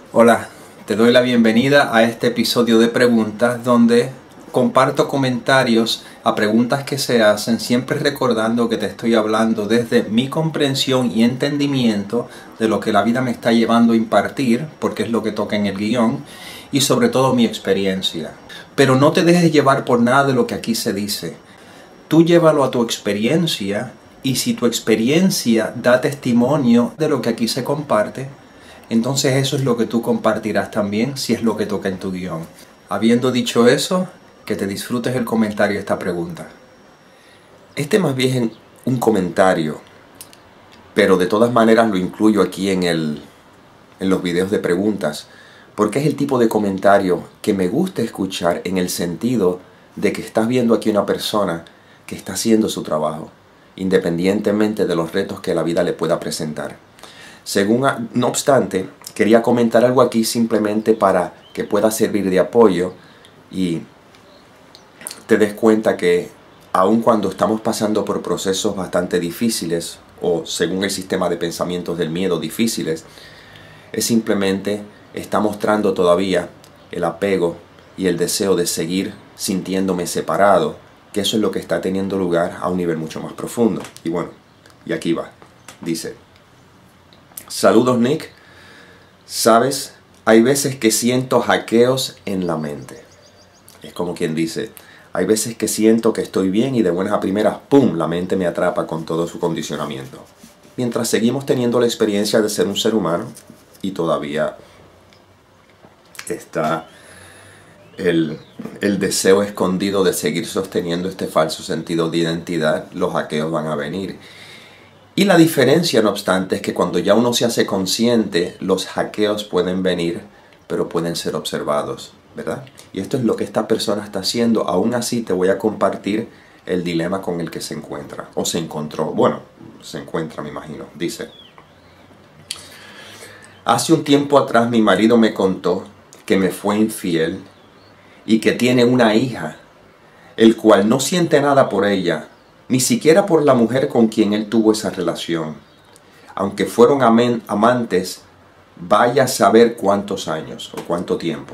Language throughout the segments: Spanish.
Hola, te doy la bienvenida a este episodio de preguntas donde comparto comentarios a preguntas que se hacen, siempre recordando que te estoy hablando desde mi comprensión y entendimiento de lo que la vida me está llevando a impartir, porque es lo que toca en el guión, y sobre todo mi experiencia. Pero no te dejes llevar por nada de lo que aquí se dice. Tú llévalo a tu experiencia, y si tu experiencia da testimonio de lo que aquí se comparte, entonces eso es lo que tú compartirás también si es lo que toca en tu guión. Habiendo dicho eso, que te disfrutes el comentario de esta pregunta. Este más bien es un comentario, pero de todas maneras lo incluyo aquí en los videos de preguntas, porque es el tipo de comentario que me gusta escuchar en el sentido de que estás viendo aquí una persona que está haciendo su trabajo, independientemente de los retos que la vida le pueda presentar. No obstante, quería comentar algo aquí simplemente para que pueda servir de apoyo y te des cuenta que aun cuando estamos pasando por procesos bastante difíciles o según el sistema de pensamientos del miedo difíciles, es simplemente está mostrando todavía el apego y el deseo de seguir sintiéndome separado, que eso es lo que está teniendo lugar a un nivel mucho más profundo. Y bueno, y aquí va. Dice: saludos Nick, sabes, hay veces que siento hackeos en la mente. Es como quien dice, hay veces que siento que estoy bien y de buenas a primeras, ¡pum!, la mente me atrapa con todo su condicionamiento. Mientras seguimos teniendo la experiencia de ser un ser humano y todavía está el deseo escondido de seguir sosteniendo este falso sentido de identidad, los hackeos van a venir. Y la diferencia, no obstante, es que cuando ya uno se hace consciente, los hackeos pueden venir, pero pueden ser observados, ¿verdad? Y esto es lo que esta persona está haciendo. Aún así te voy a compartir el dilema con el que se encuentra, o se encontró. Bueno, se encuentra, me imagino. Dice: hace un tiempo atrás mi marido me contó que me fue infiel y que tiene una hija, el cual no siente nada por ella, ni siquiera por la mujer con quien él tuvo esa relación. Aunque fueron amantes, vaya a saber cuántos años o cuánto tiempo.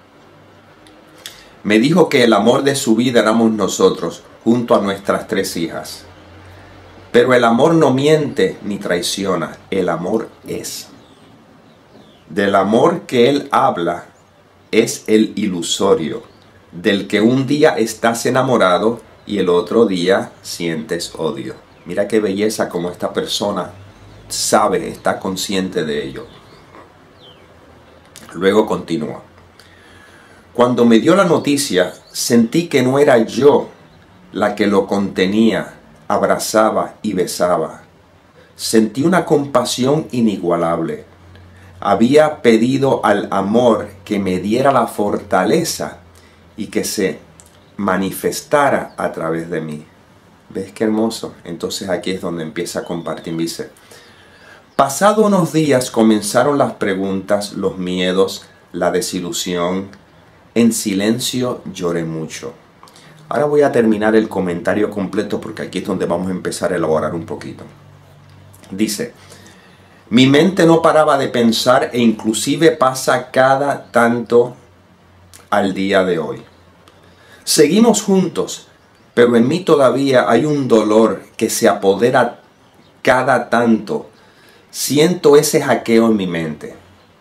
Me dijo que el amor de su vida éramos nosotros, junto a nuestras 3 hijas. Pero el amor no miente ni traiciona, el amor es. Del amor que él habla es el ilusorio, del que un día estás enamorado y el otro día sientes odio. Mira qué belleza como esta persona sabe, está consciente de ello. Luego continúa. Cuando me dio la noticia, sentí que no era yo la que lo contenía, abrazaba y besaba. Sentí una compasión inigualable. Había pedido al amor que me diera la fortaleza y que se manifestara a través de mí. ¿Ves qué hermoso? Entonces aquí es donde empieza a compartir. Dice: pasado unos días comenzaron las preguntas, los miedos, la desilusión. En silencio lloré mucho. Ahora voy a terminar el comentario completo porque aquí es donde vamos a empezar a elaborar un poquito. Dice: mi mente no paraba de pensar e inclusive pasa cada tanto al día de hoy. Seguimos juntos, pero en mí todavía hay un dolor que se apodera cada tanto. Siento ese hackeo en mi mente.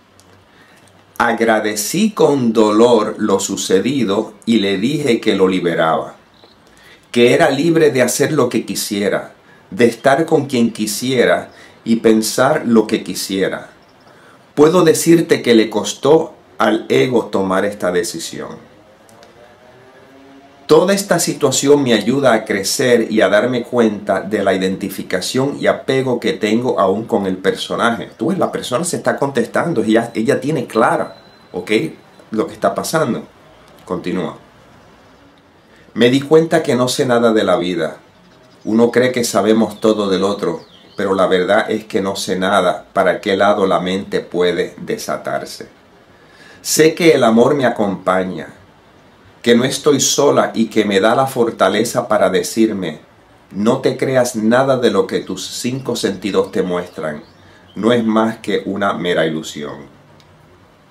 Agradecí con dolor lo sucedido y le dije que lo liberaba, que era libre de hacer lo que quisiera, de estar con quien quisiera y pensar lo que quisiera. Puedo decirte que le costó al ego tomar esta decisión. Toda esta situación me ayuda a crecer y a darme cuenta de la identificación y apego que tengo aún con el personaje. Tú ves, la persona se está contestando, ella tiene clara, ¿ok?, lo que está pasando. Continúa. Me di cuenta que no sé nada de la vida. Uno cree que sabemos todo del otro, pero la verdad es que no sé nada para qué lado la mente puede desatarse. Sé que el amor me acompaña, que no estoy sola y que me da la fortaleza para decirme: no te creas nada de lo que tus 5 sentidos te muestran, no es más que una mera ilusión.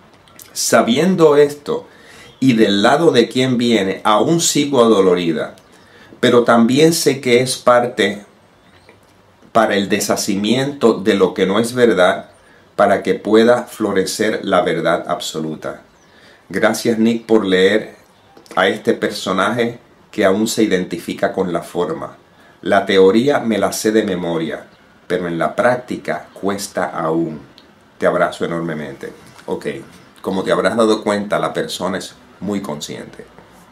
Sabiendo esto y del lado de quien viene, aún sigo adolorida, pero también sé que es parte para el deshacimiento de lo que no es verdad, para que pueda florecer la verdad absoluta. Gracias, Nick, por leer a este personaje que aún se identifica con la forma. La teoría me la sé de memoria, pero en la práctica cuesta aún. Te abrazo enormemente. Ok, como te habrás dado cuenta, la persona es muy consciente.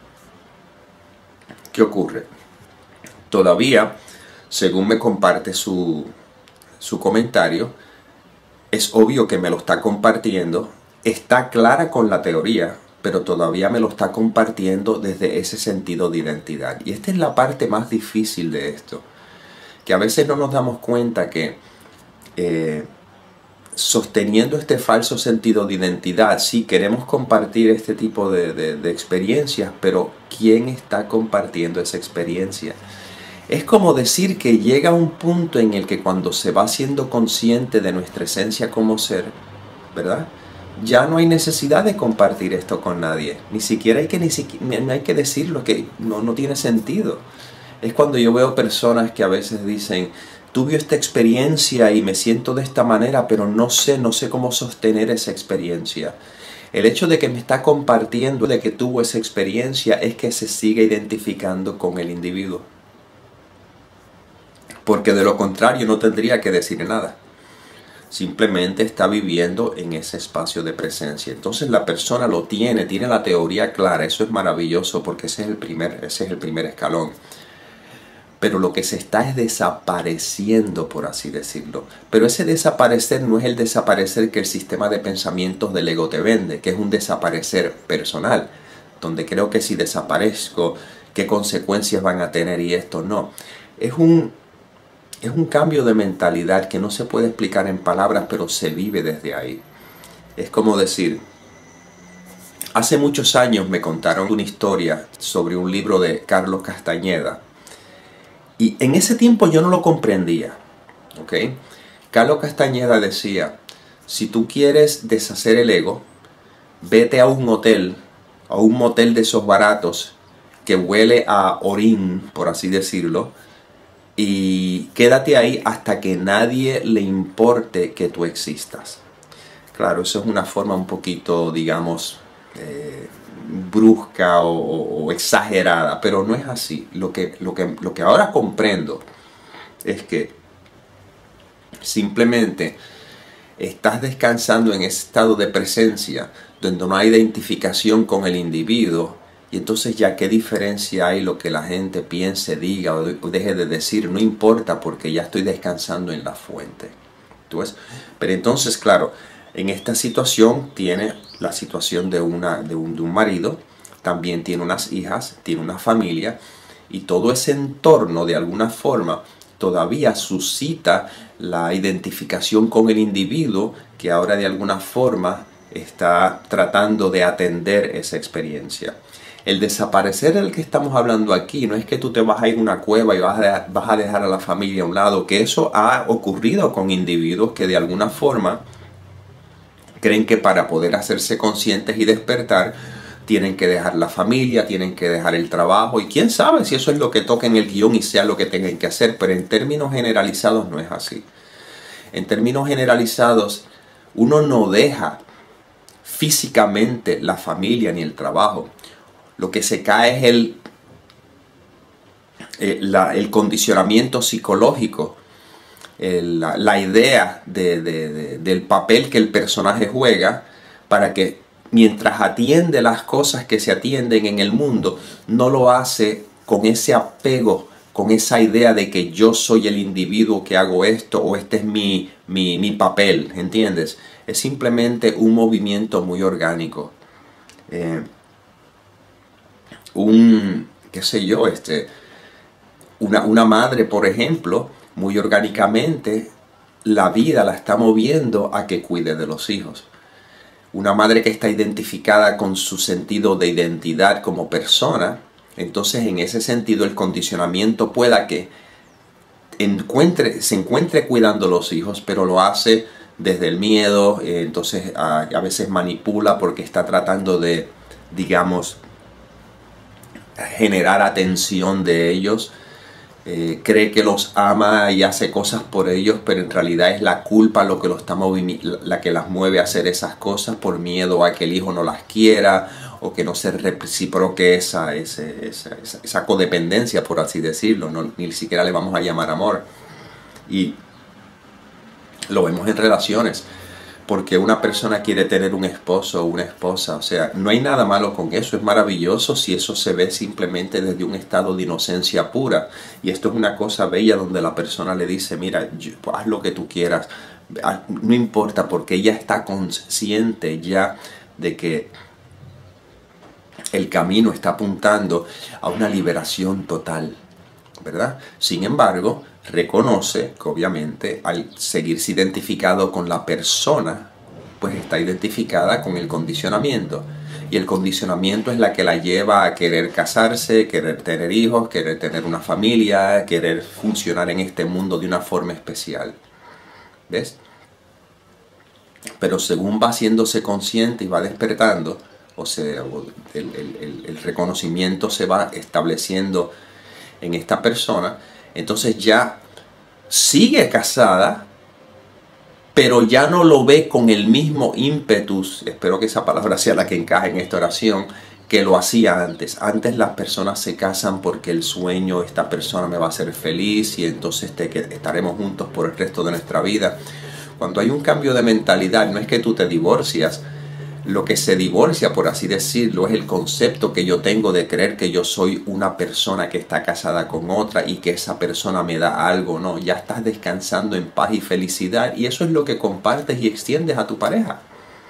¿Qué ocurre? Todavía, según me comparte su comentario, es obvio que me lo está compartiendo, está clara con la teoría, pero todavía me lo está compartiendo desde ese sentido de identidad. Y esta es la parte más difícil de esto, que a veces no nos damos cuenta que sosteniendo este falso sentido de identidad, sí queremos compartir este tipo de experiencias, pero ¿quién está compartiendo esa experiencia? Es como decir que llega un punto en el que cuando se va siendo consciente de nuestra esencia como ser, ¿verdad? Ya no hay necesidad de compartir esto con nadie. Ni siquiera hay que decirlo, que no tiene sentido. Es cuando yo veo personas que a veces dicen, tuve esta experiencia y me siento de esta manera, pero no sé cómo sostener esa experiencia. El hecho de que me está compartiendo de que tuvo esa experiencia es que se sigue identificando con el individuo. Porque de lo contrario no tendría que decir nada. Simplemente está viviendo en ese espacio de presencia. Entonces la persona lo tiene la teoría clara. Eso es maravilloso porque ese es el primer escalón. Pero lo que se está es desapareciendo, por así decirlo. Pero ese desaparecer no es el desaparecer que el sistema de pensamientos del ego te vende, que es un desaparecer personal, donde creo que si desaparezco, ¿qué consecuencias van a tener? Y esto no. Es un cambio de mentalidad que no se puede explicar en palabras, pero se vive desde ahí. Es como decir, hace muchos años me contaron una historia sobre un libro de Carlos Castañeda. Y en ese tiempo yo no lo comprendía. ¿Ok? Carlos Castañeda decía, si tú quieres deshacer el ego, vete a un hotel, a un motel de esos baratos, que huele a orín, por así decirlo, y quédate ahí hasta que nadie le importe que tú existas. Claro, eso es una forma un poquito, digamos, brusca o exagerada, pero no es así. Lo que ahora comprendo es que simplemente estás descansando en ese estado de presencia donde no hay identificación con el individuo. Y entonces ya qué diferencia hay lo que la gente piense, diga o deje de decir, no importa porque ya estoy descansando en la fuente. ¿Tú ves? Pero entonces, claro, en esta situación tiene la situación de un marido, también tiene unas hijas, tiene una familia y todo ese entorno de alguna forma todavía suscita la identificación con el individuo que ahora de alguna forma está tratando de atender esa experiencia. El desaparecer del que estamos hablando aquí no es que tú te vas a ir a una cueva y vas a dejar a la familia a un lado, que eso ha ocurrido con individuos que de alguna forma creen que para poder hacerse conscientes y despertar tienen que dejar la familia, tienen que dejar el trabajo y quién sabe si eso es lo que toca en el guión y sea lo que tengan que hacer, pero en términos generalizados no es así. En términos generalizados uno no deja físicamente la familia ni el trabajo. Lo que se cae es el condicionamiento psicológico, la idea del papel que el personaje juega para que mientras atiende las cosas que se atienden en el mundo, no lo hace con ese apego, con esa idea de que yo soy el individuo que hago esto o este es mi papel, ¿entiendes? Es simplemente un movimiento muy orgánico. Qué sé yo, una madre, por ejemplo, muy orgánicamente, la vida la está moviendo a que cuide de los hijos. Una madre que está identificada con su sentido de identidad como persona, entonces en ese sentido el condicionamiento pueda que se encuentre cuidando los hijos, pero lo hace desde el miedo, entonces a veces manipula porque está tratando de, digamos, generar atención de ellos. Cree que los ama y hace cosas por ellos, pero en realidad es la culpa lo que la que las mueve a hacer esas cosas, por miedo a que el hijo no las quiera o que no se reciproque esa codependencia, por así decirlo. Ni siquiera le vamos a llamar amor. Y lo vemos en relaciones, porque una persona quiere tener un esposo o una esposa, o sea, no hay nada malo con eso, es maravilloso si eso se ve simplemente desde un estado de inocencia pura. Y esto es una cosa bella donde la persona le dice, mira, haz lo que tú quieras, no importa, porque ella está consciente ya de que el camino está apuntando a una liberación total, ¿verdad? Sin embargo, reconoce que obviamente al seguirse identificado con la persona, pues está identificada con el condicionamiento. Y el condicionamiento es la que la lleva a querer casarse, querer tener hijos, querer tener una familia, querer funcionar en este mundo de una forma especial. ¿Ves? Pero según va haciéndose consciente y va despertando, o sea, el reconocimiento se va estableciendo en esta persona, entonces ya sigue casada, pero ya no lo ve con el mismo ímpetus, espero que esa palabra sea la que encaje en esta oración, que lo hacía antes. Antes las personas se casan porque el sueño, esta persona me va a hacer feliz y entonces estaremos juntos por el resto de nuestra vida. Cuando hay un cambio de mentalidad, no es que tú te divorcias. Lo que se divorcia, por así decirlo, es el concepto que yo tengo de creer que yo soy una persona que está casada con otra y que esa persona me da algo. No, ya estás descansando en paz y felicidad y eso es lo que compartes y extiendes a tu pareja.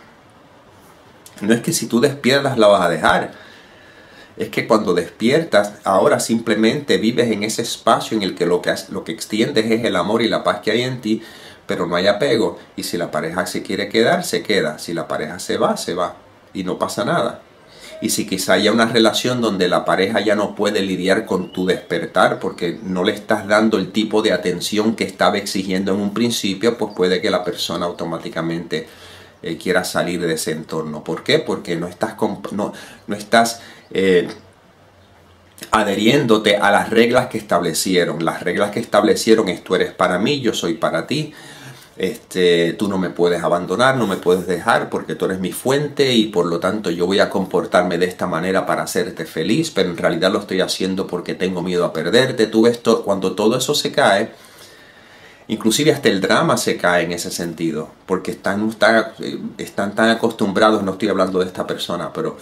No es que si tú despiertas la vas a dejar. Es que cuando despiertas, ahora simplemente vives en ese espacio en el que lo que extiendes es el amor y la paz que hay en ti, pero no hay apego, y si la pareja se quiere quedar, se queda, si la pareja se va, y no pasa nada. Y si quizá haya una relación donde la pareja ya no puede lidiar con tu despertar porque no le estás dando el tipo de atención que estaba exigiendo en un principio, pues puede que la persona automáticamente quiera salir de ese entorno. ¿Por qué? Porque no estás adheriéndote a las reglas que establecieron. Las reglas que establecieron es: tú eres para mí, yo soy para ti. Tú no me puedes abandonar, no me puedes dejar porque tú eres mi fuente y por lo tanto yo voy a comportarme de esta manera para hacerte feliz, pero en realidad lo estoy haciendo porque tengo miedo a perderte. Tú ves, cuando todo eso se cae, inclusive hasta el drama se cae en ese sentido, porque están tan acostumbrados, no estoy hablando de esta persona, pero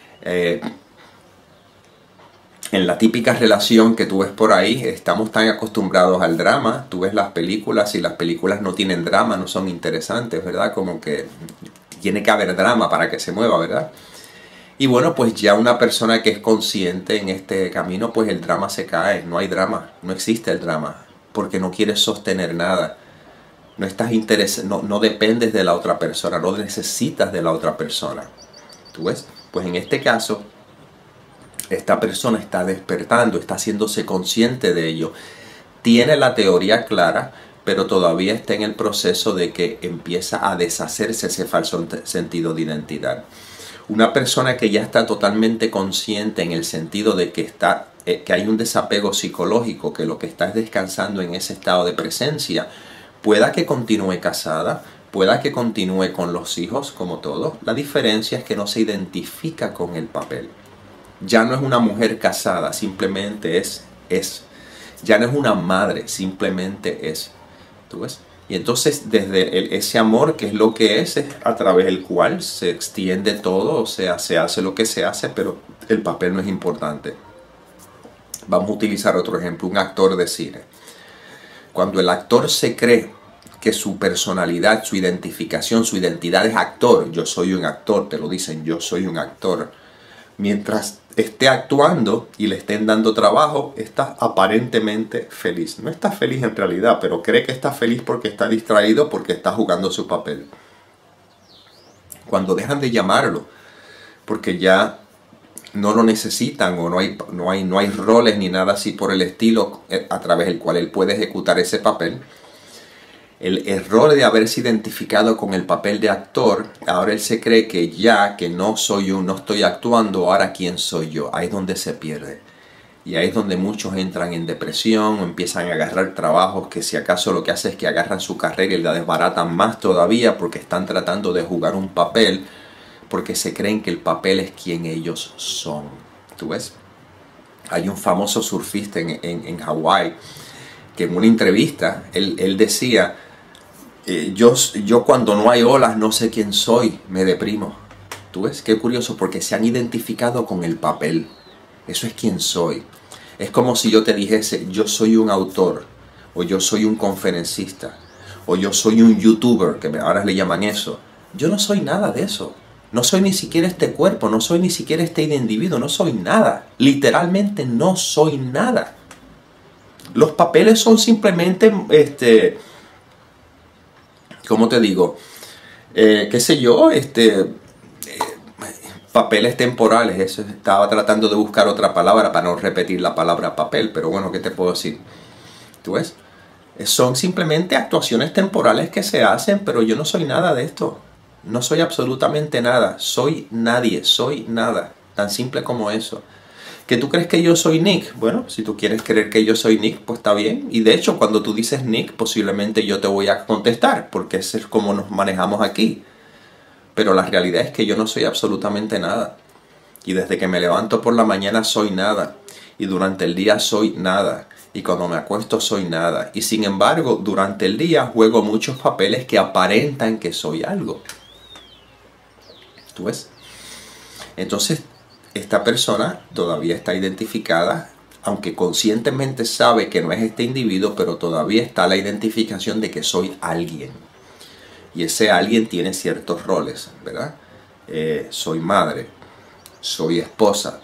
en la típica relación que tú ves por ahí, estamos tan acostumbrados al drama. Tú ves las películas y las películas no tienen drama, no son interesantes, ¿verdad? Como que tiene que haber drama para que se mueva, ¿verdad? Y bueno, pues ya una persona que es consciente en este camino, pues el drama se cae, no hay drama, no existe el drama, porque no quieres sostener nada. No estás no dependes de la otra persona, no necesitas de la otra persona. ¿Tú ves? Pues en este caso, esta persona está despertando, está haciéndose consciente de ello. Tiene la teoría clara, pero todavía está en el proceso de que empieza a deshacerse ese falso sentido de identidad. Una persona que ya está totalmente consciente en el sentido de que hay un desapego psicológico, que lo que está es descansando en ese estado de presencia, pueda que continúe casada, pueda que continúe con los hijos, como todo. La diferencia es que no se identifica con el papel. Ya no es una mujer casada, simplemente es. Ya no es una madre, simplemente es. ¿Tú ves? Y entonces desde ese amor, que es lo que es a través del cual se extiende todo, o sea, se hace lo que se hace, pero el papel no es importante. Vamos a utilizar otro ejemplo, un actor de cine. Cuando el actor se cree que su personalidad, su identificación, su identidad es actor, yo soy un actor, te lo dicen, yo soy un actor. Mientras esté actuando y le estén dando trabajo, está aparentemente feliz. No está feliz en realidad, pero cree que está feliz porque está distraído, porque está jugando su papel. Cuando dejan de llamarlo, porque ya no lo necesitan o no hay roles ni nada así por el estilo a través del cual él puede ejecutar ese papel, el error de haberse identificado con el papel de actor, ahora él se cree que ya que no soy yo, no estoy actuando, ahora quién soy yo. Ahí es donde se pierde. Y ahí es donde muchos entran en depresión, empiezan a agarrar trabajos que si acaso lo que hace es que agarran su carrera y la desbaratan más todavía porque están tratando de jugar un papel, porque se creen que el papel es quien ellos son. ¿Tú ves? Hay un famoso surfista en Hawái que en una entrevista él decía, yo cuando no hay olas no sé quién soy, me deprimo. ¿Tú ves? Qué curioso, porque se han identificado con el papel. Eso es quien soy. Es como si yo te dijese, yo soy un autor, o yo soy un conferencista, o yo soy un youtuber, que ahora le llaman eso. Yo no soy nada de eso. No soy ni siquiera este cuerpo, no soy ni siquiera este individuo, no soy nada. Literalmente no soy nada. Los papeles son simplemente, ¿cómo te digo? ¿Qué sé yo? Papeles temporales. Eso, estaba tratando de buscar otra palabra para no repetir la palabra papel, pero bueno, ¿qué te puedo decir? ¿Tú ves? Son simplemente actuaciones temporales que se hacen, pero yo no soy nada de esto. No soy absolutamente nada. Soy nadie, soy nada. Tan simple como eso. ¿Que tú crees que yo soy Nick? Bueno, si tú quieres creer que yo soy Nick, pues está bien. Y de hecho, cuando tú dices Nick, posiblemente yo te voy a contestar, porque ese es como nos manejamos aquí. Pero la realidad es que yo no soy absolutamente nada. Y desde que me levanto por la mañana soy nada. Y durante el día soy nada. Y cuando me acuesto soy nada. Y sin embargo, durante el día juego muchos papeles que aparentan que soy algo. ¿Tú ves? Entonces, esta persona todavía está identificada, aunque conscientemente sabe que no es este individuo, pero todavía está la identificación de que soy alguien. Y ese alguien tiene ciertos roles, ¿verdad? Soy madre, soy esposa.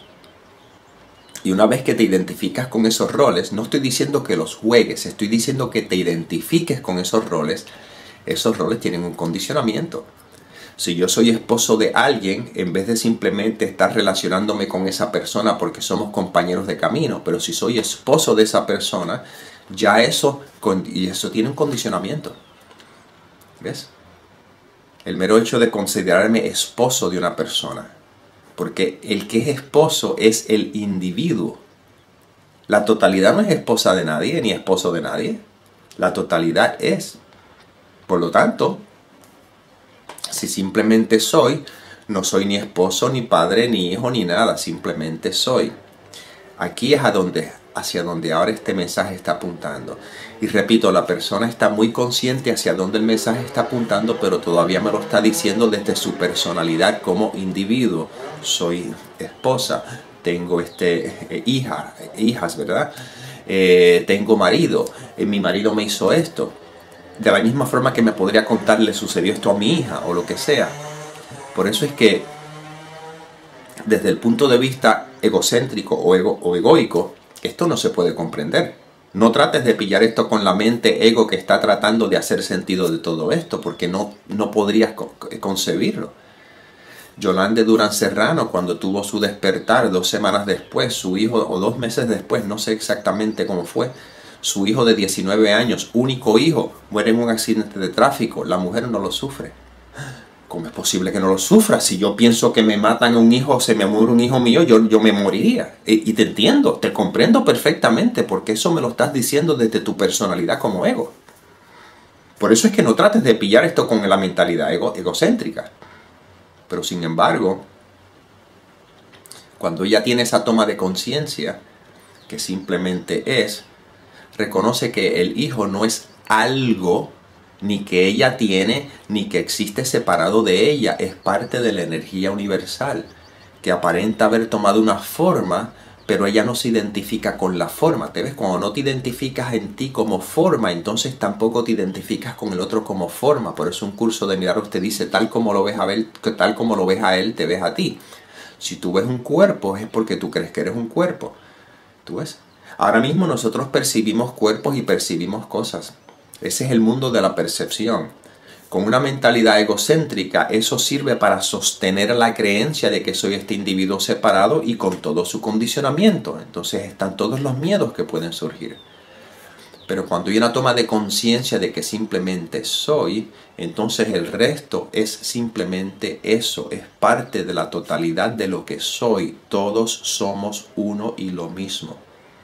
Y una vez que te identificas con esos roles, no estoy diciendo que los juegues, estoy diciendo que te identifiques con esos roles tienen un condicionamiento. Si yo soy esposo de alguien, en vez de simplemente estar relacionándome con esa persona porque somos compañeros de camino, pero si soy esposo de esa persona, ya eso tiene un condicionamiento. ¿Ves? El mero hecho de considerarme esposo de una persona. Porque el que es esposo es el individuo. La totalidad no es esposa de nadie, ni esposo de nadie. La totalidad es. Por lo tanto, si simplemente soy, no soy ni esposo, ni padre, ni hijo, ni nada. Simplemente soy. Aquí es hacia donde ahora este mensaje está apuntando. Y repito, la persona está muy consciente hacia dónde el mensaje está apuntando, pero todavía me lo está diciendo desde su personalidad como individuo. Soy esposa, tengo hijas, ¿verdad? Tengo marido, mi marido me hizo esto. De la misma forma que me podría contar, le sucedió esto a mi hija o lo que sea. Por eso es que desde el punto de vista egocéntrico o egoico, esto no se puede comprender. No trates de pillar esto con la mente ego que está tratando de hacer sentido de todo esto, porque no podrías concebirlo. Yolande Durán Serrano, cuando tuvo su despertar 2 semanas después, su hijo, o 2 meses después, no sé exactamente cómo fue, su hijo de 19 años, único hijo, muere en un accidente de tráfico. La mujer no lo sufre. ¿Cómo es posible que no lo sufra? Si yo pienso que me matan un hijo, se me muere un hijo mío, yo me moriría. Y te entiendo, te comprendo perfectamente, porque eso me lo estás diciendo desde tu personalidad como ego. Por eso es que no trates de pillar esto con la mentalidad egocéntrica. Pero sin embargo, cuando ella tiene esa toma de conciencia, que simplemente es, reconoce que el hijo no es algo, ni que ella tiene, ni que existe separado de ella. Es parte de la energía universal, que aparenta haber tomado una forma, pero ella no se identifica con la forma. ¿Te ves? Cuando no te identificas en ti como forma, entonces tampoco te identificas con el otro como forma. Por eso un curso de Milagros te dice, tal como lo ves a él, te ves a ti. Si tú ves un cuerpo, es porque tú crees que eres un cuerpo. ¿Tú ves? Ahora mismo nosotros percibimos cuerpos y percibimos cosas. Ese es el mundo de la percepción. Con una mentalidad egocéntrica, eso sirve para sostener la creencia de que soy este individuo separado y con todo su condicionamiento. Entonces están todos los miedos que pueden surgir. Pero cuando hay una toma de conciencia de que simplemente soy, entonces el resto es simplemente eso, es parte de la totalidad de lo que soy. Todos somos uno y lo mismo.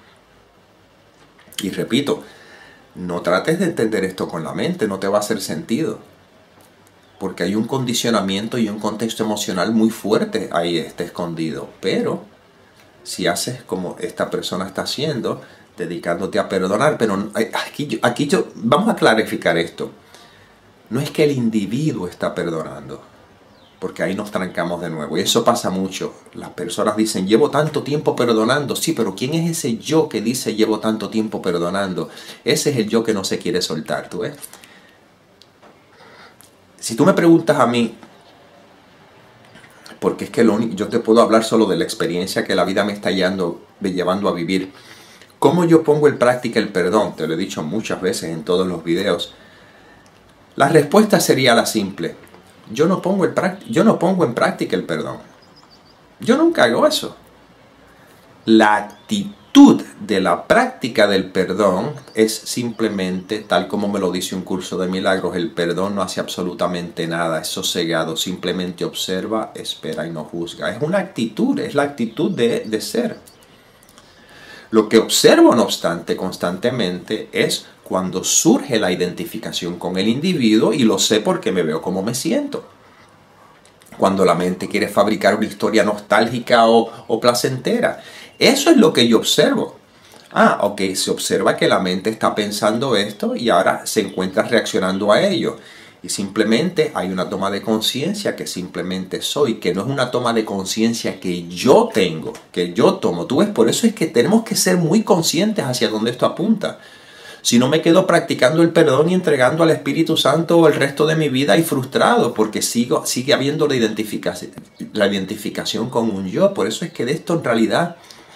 Y repito, no trates de entender esto con la mente, no te va a hacer sentido. Porque hay un condicionamiento y un contexto emocional muy fuerte ahí está escondido. Pero si haces como esta persona está haciendo, dedicándote a perdonar, pero aquí yo vamos a clarificar esto. No es que el individuo está perdonando, porque ahí nos trancamos de nuevo. Y eso pasa mucho. Las personas dicen, llevo tanto tiempo perdonando. Sí, pero ¿quién es ese yo que dice llevo tanto tiempo perdonando? Ese es el yo que no se quiere soltar, ¿tú ves? Si tú me preguntas a mí, porque es que yo te puedo hablar solo de la experiencia que la vida me está llevando a vivir. ¿Cómo yo pongo en práctica el perdón? Te lo he dicho muchas veces en todos los videos. La respuesta sería la simple. Yo no pongo en práctica el perdón. Yo nunca hago eso. La actitud de la práctica del perdón es simplemente, tal como me lo dice un curso de milagros, el perdón no hace absolutamente nada, es sosegado, simplemente observa, espera y no juzga. Es una actitud, es la actitud de ser. Lo que observo, no obstante, constantemente es cuando surge la identificación con el individuo y lo sé porque me veo como me siento. Cuando la mente quiere fabricar una historia nostálgica o placentera. Eso es lo que yo observo. Ok, se observa que la mente está pensando esto y ahora se encuentra reaccionando a ello. Y simplemente hay una toma de conciencia que simplemente soy, que no es una toma de conciencia que yo tengo, que yo tomo. Tú ves, por eso es que tenemos que ser muy conscientes hacia dónde esto apunta. Si no me quedo practicando el perdón y entregando al Espíritu Santo el resto de mi vida y frustrado, porque sigue habiendo la identificación con un yo. Por eso es que de esto en realidad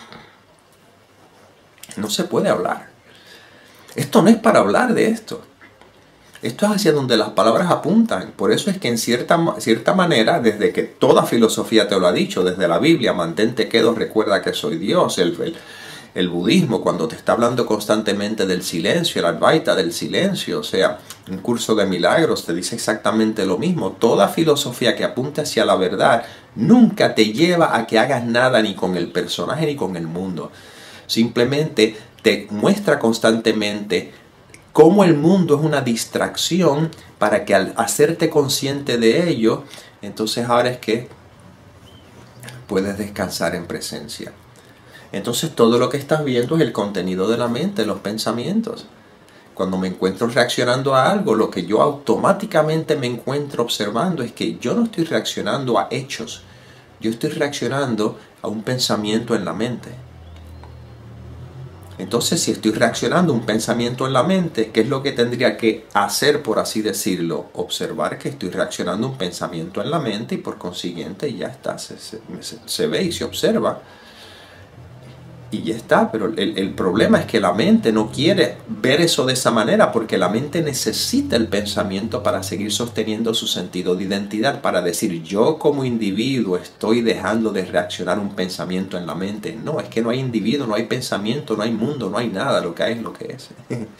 no se puede hablar. Esto no es para hablar de esto. Esto es hacia donde las palabras apuntan. Por eso es que en cierta manera, desde que toda filosofía te lo ha dicho, desde la Biblia, mantente quedo, recuerda que soy Dios, el budismo, cuando te está hablando constantemente del silencio, el Advaita del silencio, o sea, un curso de milagros te dice exactamente lo mismo. Toda filosofía que apunte hacia la verdad nunca te lleva a que hagas nada ni con el personaje ni con el mundo. Simplemente te muestra constantemente cómo el mundo es una distracción para que al hacerte consciente de ello, entonces ahora es que puedes descansar en presencia. Entonces todo lo que estás viendo es el contenido de la mente, los pensamientos. Cuando me encuentro reaccionando a algo, lo que yo automáticamente me encuentro observando es que yo no estoy reaccionando a hechos, yo estoy reaccionando a un pensamiento en la mente. Entonces, si estoy reaccionando a un pensamiento en la mente, ¿qué es lo que tendría que hacer, por así decirlo? Observar que estoy reaccionando a un pensamiento en la mente y por consiguiente ya está, se ve y se observa. Y ya está, pero el problema es que la mente no quiere ver eso de esa manera porque la mente necesita el pensamiento para seguir sosteniendo su sentido de identidad, para decir yo como individuo estoy dejando de reaccionar a un pensamiento en la mente. No, es que no hay individuo, no hay pensamiento, no hay mundo, no hay nada, lo que hay es lo que es.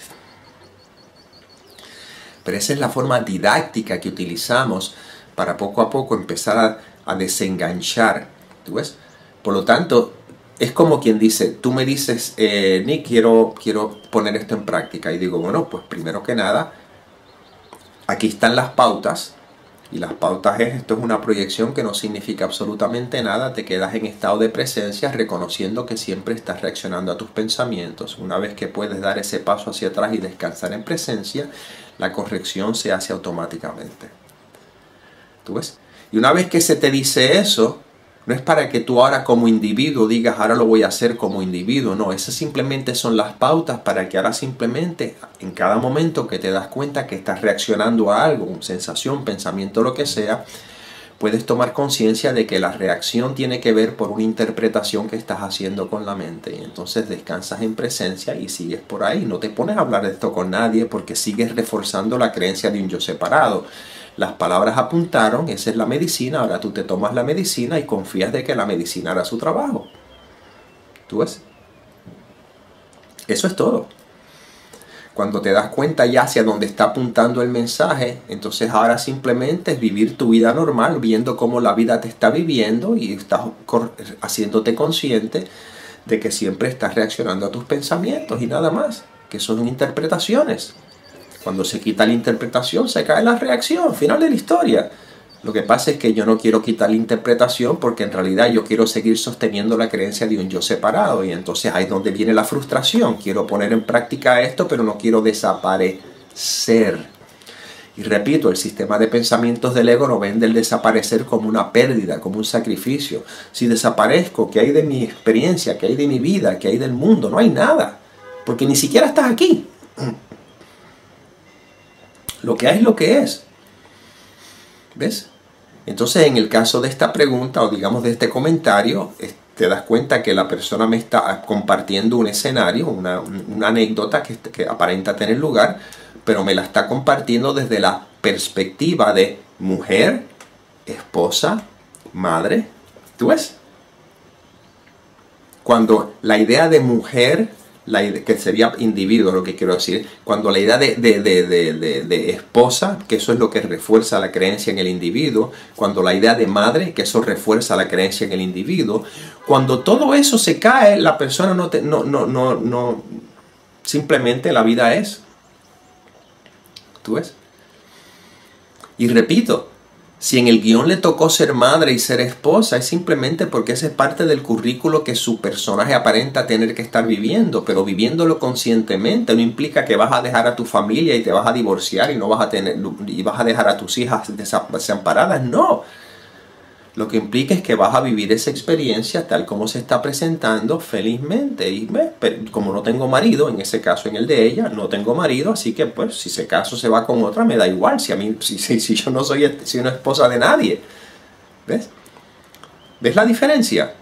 Pero esa es la forma didáctica que utilizamos para poco a poco empezar a desenganchar. ¿Tú ves? Por lo tanto, es como quien dice, tú me dices, Nick, quiero poner esto en práctica. Y digo, bueno, pues primero que nada, aquí están las pautas. Y las pautas esto es una proyección que no significa absolutamente nada. Te quedas en estado de presencia reconociendo que siempre estás reaccionando a tus pensamientos. Una vez que puedes dar ese paso hacia atrás y descansar en presencia, la corrección se hace automáticamente. ¿Tú ves? Y una vez que se te dice eso, no es para que tú ahora como individuo digas, ahora lo voy a hacer como individuo. No, esas simplemente son las pautas para que ahora simplemente, en cada momento que te das cuenta que estás reaccionando a algo, sensación, pensamiento, lo que sea, puedes tomar conciencia de que la reacción tiene que ver por una interpretación que estás haciendo con la mente. Y entonces descansas en presencia y sigues por ahí. No te pones a hablar de esto con nadie porque sigues reforzando la creencia de un yo separado. Las palabras apuntaron, esa es la medicina, ahora tú te tomas la medicina y confías de que la medicina hará su trabajo. ¿Tú ves? Eso es todo. Cuando te das cuenta ya hacia dónde está apuntando el mensaje, entonces ahora simplemente es vivir tu vida normal, viendo cómo la vida te está viviendo y estás haciéndote consciente de que siempre estás reaccionando a tus pensamientos y nada más, que son interpretaciones. Cuando se quita la interpretación, se cae la reacción, final de la historia. Lo que pasa es que yo no quiero quitar la interpretación porque en realidad yo quiero seguir sosteniendo la creencia de un yo separado. Y entonces ahí es donde viene la frustración. Quiero poner en práctica esto, pero no quiero desaparecer. Y repito, el sistema de pensamientos del ego no vende el desaparecer como una pérdida, como un sacrificio. Si desaparezco, ¿qué hay de mi experiencia? ¿Qué hay de mi vida? ¿Qué hay del mundo? No hay nada. Porque ni siquiera estás aquí. Lo que hay es lo que es. ¿Ves? Entonces, en el caso de esta pregunta, o digamos de este comentario, te das cuenta que la persona me está compartiendo un escenario, una anécdota que aparenta tener lugar, pero me la está compartiendo desde la perspectiva de mujer, esposa, madre. ¿Tú ves? Cuando la idea de mujer, que sería individuo, lo que quiero decir, cuando la idea de esposa, que eso es lo que refuerza la creencia en el individuo, cuando la idea de madre, que eso refuerza la creencia en el individuo, cuando todo eso se cae, la persona no simplemente la vida es. ¿Tú ves? Y repito, si en el guión le tocó ser madre y ser esposa, es simplemente porque esa es parte del currículo que su personaje aparenta tener que estar viviendo, pero viviéndolo conscientemente no implica que vas a dejar a tu familia y te vas a divorciar y no vas a tener y vas a dejar a tus hijas desamparadas. No. Lo que implica es que vas a vivir esa experiencia tal como se está presentando felizmente. Y como no tengo marido, en ese caso en el de ella, no tengo marido, así que pues si se caso se va con otra, me da igual. Si yo no soy una esposa de nadie. ¿Ves? ¿Ves la diferencia?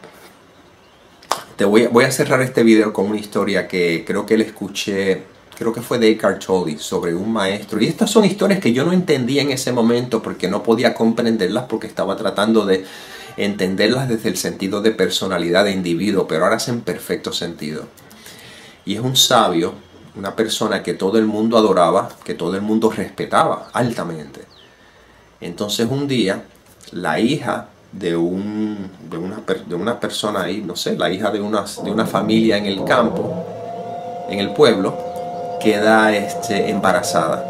Voy a cerrar este video con una historia que creo que le escuché. Creo que fue de Eckhart Tolle, sobre un maestro. Y estas son historias que yo no entendía en ese momento porque no podía comprenderlas porque estaba tratando de entenderlas desde el sentido de personalidad de individuo, pero ahora hacen perfecto sentido. Y es un sabio, una persona que todo el mundo adoraba, que todo el mundo respetaba altamente. Entonces un día, la hija de una persona ahí, no sé, la hija de una familia en el campo, en el pueblo, queda embarazada.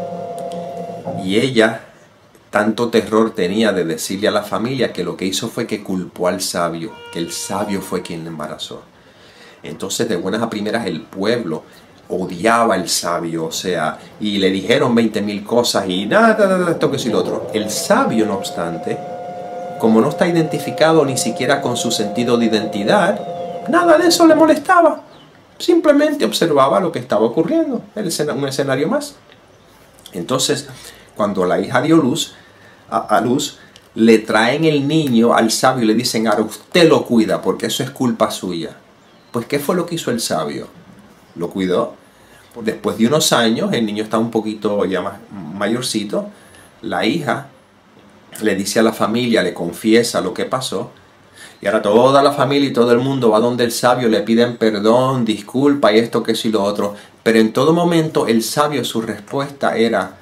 Y ella tanto terror tenía de decirle a la familia que lo que hizo fue que culpó al sabio, que el sabio fue quien la embarazó. Entonces de buenas a primeras el pueblo odiaba al sabio, o sea, y le dijeron 20.000 cosas y nada, esto que sí lo otro. El sabio, no obstante, como no está identificado ni siquiera con su sentido de identidad, nada de eso le molestaba. Simplemente observaba lo que estaba ocurriendo, un escenario más. Entonces, cuando la hija dio a luz, le traen el niño al sabio y le dicen, ahora usted lo cuida porque eso es culpa suya. Pues, ¿qué fue lo que hizo el sabio? Lo cuidó. Después de unos años, el niño está un poquito ya más mayorcito, la hija le dice a la familia, le confiesa lo que pasó. Y ahora toda la familia y todo el mundo va donde el sabio, le piden perdón, disculpa y esto, que sí, lo otro. Pero en todo momento el sabio, su respuesta era,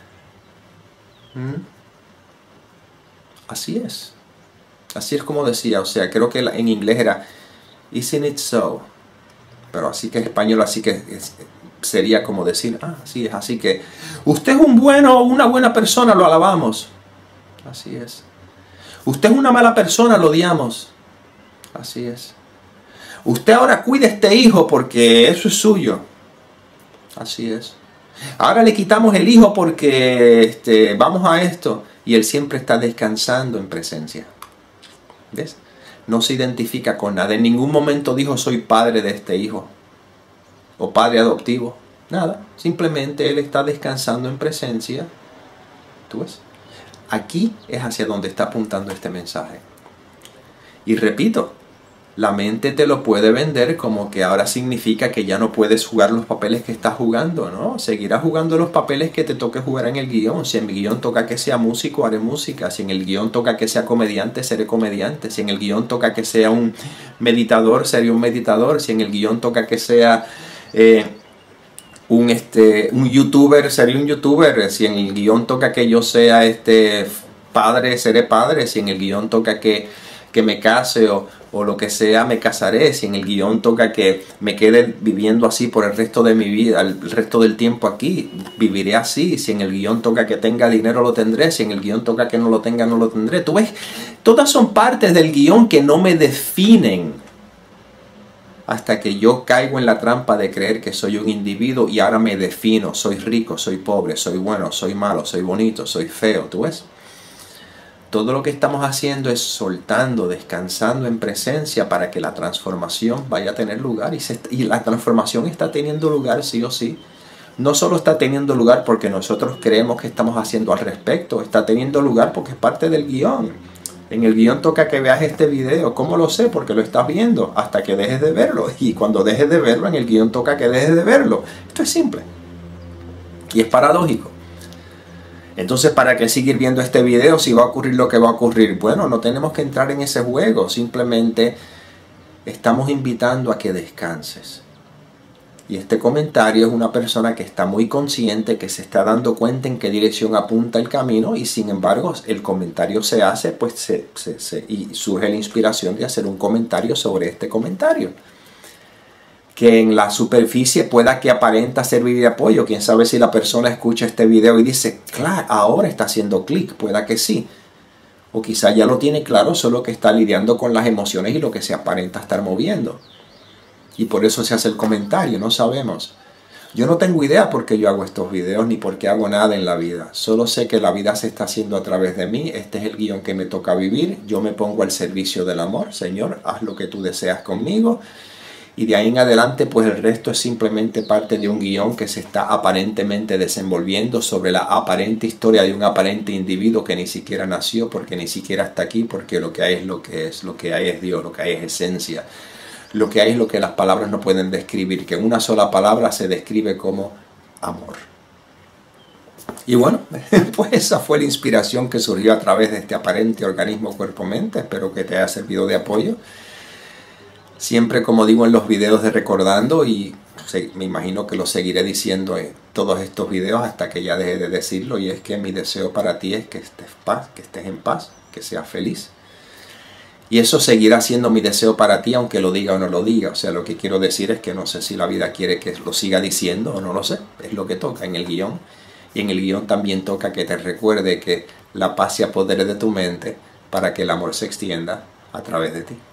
así es. Así es como decía, o sea, creo que en inglés era, isn't it so? Pero así que en español, así que sería como decir, así es, así que usted es una buena persona, lo alabamos. Así es. Usted es una mala persona, lo odiamos. Así es. Usted ahora cuide a este hijo porque eso es suyo. Así es. Ahora le quitamos el hijo porque vamos a esto. Y él siempre está descansando en presencia. ¿Ves? No se identifica con nada. En ningún momento dijo soy padre de este hijo. O padre adoptivo. Nada. Simplemente él está descansando en presencia. ¿Tú ves? Aquí es hacia donde está apuntando este mensaje. Y repito, la mente te lo puede vender como que ahora significa que ya no puedes jugar los papeles que estás jugando, ¿no? Seguirás jugando los papeles que te toque jugar en el guión. Si en mi guión toca que sea músico, haré música. Si en el guión toca que sea comediante, seré comediante. Si en el guión toca que sea un meditador, seré un meditador. Si en el guión toca que sea un youtuber, sería un youtuber. Si en el guión toca que yo sea padre, seré padre. Si en el guión toca que me case o lo que sea, me casaré. Si en el guión toca que me quede viviendo así por el resto de mi vida, el resto del tiempo aquí, viviré así. Si en el guión toca que tenga dinero, lo tendré. Si en el guión toca que no lo tenga, no lo tendré. Tú ves, todas son partes del guión que no me definen, hasta que yo caigo en la trampa de creer que soy un individuo y ahora me defino. Soy rico, soy pobre, soy bueno, soy malo, soy bonito, soy feo. ¿Tú ves? Todo lo que estamos haciendo es soltando, descansando en presencia para que la transformación vaya a tener lugar. Y la transformación está teniendo lugar sí o sí. No solo está teniendo lugar porque nosotros creemos que estamos haciendo al respecto. Está teniendo lugar porque es parte del guión. En el guión toca que veas este video. ¿Cómo lo sé? Porque lo estás viendo hasta que dejes de verlo. Y cuando dejes de verlo, en el guión toca que dejes de verlo. Esto es simple. Y es paradójico. Entonces, ¿para qué seguir viendo este video si va a ocurrir lo que va a ocurrir? Bueno, no tenemos que entrar en ese juego. Simplemente estamos invitando a que descanses. Y este comentario es una persona que está muy consciente, que se está dando cuenta en qué dirección apunta el camino, y sin embargo el comentario se hace, pues y surge la inspiración de hacer un comentario sobre este comentario. Que en la superficie pueda que aparenta servir de apoyo. Quién sabe si la persona escucha este video y dice, claro, ahora está haciendo clic, pueda que sí. O quizá ya lo tiene claro, solo que está lidiando con las emociones y lo que se aparenta estar moviendo. Y por eso se hace el comentario, no sabemos. Yo no tengo idea por qué yo hago estos videos ni por qué hago nada en la vida. Solo sé que la vida se está haciendo a través de mí. Este es el guión que me toca vivir. Yo me pongo al servicio del amor. Señor, haz lo que tú deseas conmigo. Y de ahí en adelante, pues el resto es simplemente parte de un guión que se está aparentemente desenvolviendo sobre la aparente historia de un aparente individuo que ni siquiera nació, porque ni siquiera está aquí, porque lo que hay es lo que es. Lo que hay es Dios, lo que hay es esencia. Lo que hay es lo que las palabras no pueden describir, que una sola palabra se describe como amor. Y bueno, pues esa fue la inspiración que surgió a través de este aparente organismo cuerpo-mente. Espero que te haya servido de apoyo. Siempre, como digo en los videos de Recordando, y me imagino que lo seguiré diciendo en todos estos videos hasta que ya deje de decirlo, y es que mi deseo para ti es que estés en paz, que seas feliz. Y eso seguirá siendo mi deseo para ti, aunque lo diga o no lo diga. O sea, lo que quiero decir es que no sé si la vida quiere que lo siga diciendo o no lo sé. Es lo que toca en el guión. Y en el guión también toca que te recuerde que la paz se apodere de tu mente para que el amor se extienda a través de ti.